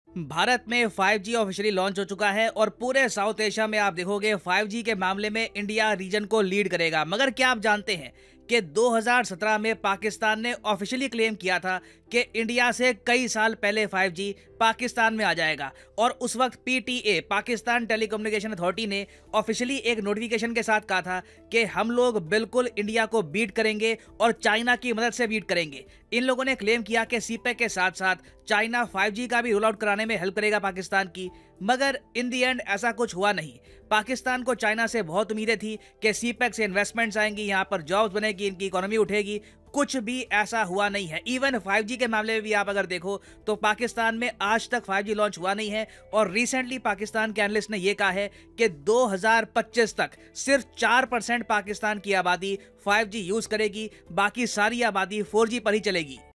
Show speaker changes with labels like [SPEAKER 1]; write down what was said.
[SPEAKER 1] भारत में 5G officially launch हो चुका है और पूरे साउथ एशिया में आप देखोगे 5G के मामले में इंडिया रीजन को लीड करेगा। मगर क्या आप जानते हैं कि 2017 में पाकिस्तान ने ऑफिशियली क्लेम किया था कि इंडिया से कई साल पहले 5G पाकिस्तान में आ जाएगा और उस वक्त पीटीए पाकिस्तान टेलीकम्युनिकेशन अथॉरिटी ने ऑफिशियली एक नोटिफिकेशन के साथ कहा था कि हम लोग बिल्कुल इंडिया को बीट करेंगे और चाइना की मदद से बीट करेंगे। इन लोगों ने क्लेम किया कि सीपेक के साथ साथ चाइना 5G का भी रोल आउट कराने में हेल्प करेगा पाकिस्तान की। मगर इन दी एंड ऐसा कुछ हुआ नहीं। पाकिस्तान को चाइना से बहुत उम्मीदें थी कि सीपेक से इन्वेस्टमेंट्स आएंगी, यहाँ पर जॉब्स बनेगी, इनकी इकोनॉमी उठेगी। कुछ भी ऐसा हुआ नहीं है। इवन 5G के मामले में भी आप अगर देखो तो पाकिस्तान में आज तक 5G लॉन्च हुआ नहीं है और रिसेंटली पाकिस्तान के एनालिस्ट ने यह कहा है कि 2025 तक सिर्फ 4% पाकिस्तान की आबादी 5G यूज करेगी, बाकी सारी आबादी 4G पर ही चलेगी।